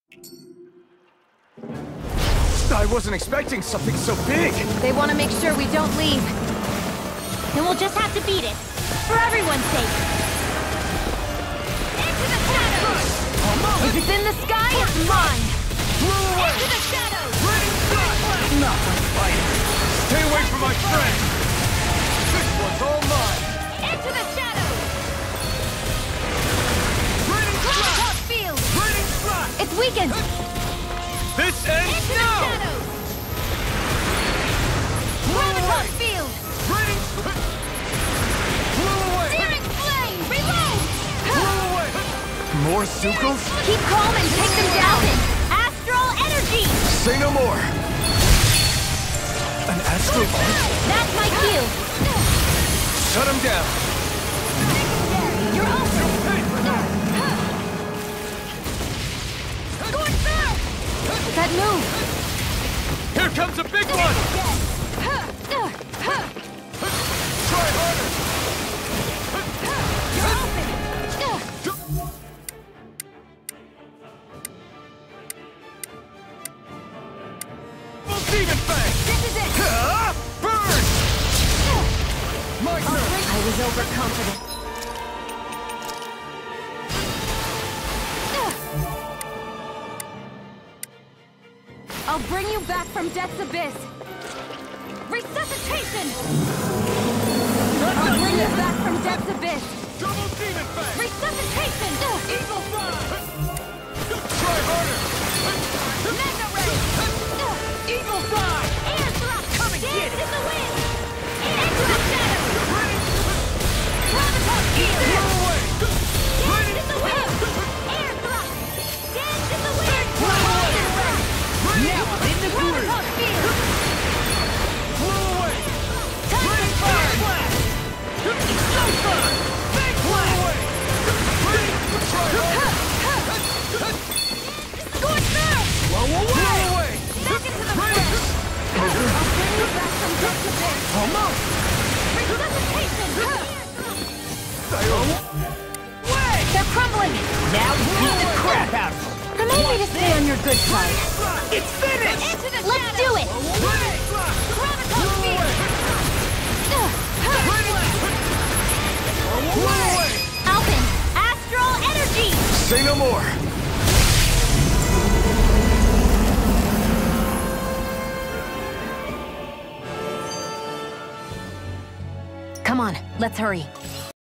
I wasn't expecting something so big! They want to make sure we don't leave. Then we'll just have to beat it. For everyone's sake. Into the shadows! If it's in the sky, it's mine! Into the shadows! Not my fight! Stay away from my friend! This one's all mine! Into the shadows! Top field! It's weakened! This ends Into the now! shadows! Gravitas field! Blow away! Searing flame! Reload! Blow away! More Zuko's? Keep calm and take them down! Astral energy! Say no more! An astral arc? That's my cue! Shut him down! You're open! That move! Here comes a big one! Try harder! Full Demon Fang! This is it! Burn! My turn! I was overconfident. I'll bring you back from Death's Abyss! Resuscitation! I'll bring you back from Death's Abyss! Double Demon Fang! Resuscitation! Eagle Fire! Try harder! Mega Ray! Eagle Fire! Air thrust! Come and get it! In the wind! Into the shadows! Gravitas field! Blow away! Dance in the wind! Air thrust! Dance in the wind! Now I'm in the groove! Gravitas field! Blow away! Time to burn! Explosion! Big blow away! Try harder! Scorched Earth! Blow away! Back into the flesh! I'll bring you back from Death's Abyss! Almost! Resuscitation! Way! They're crumbling! Now beat the crap out of them! Remind me to stay on your good side. It's finished! Into the Let's do it! Gravitas field! Alpin, astral energy! Say no more! Come on, let's hurry.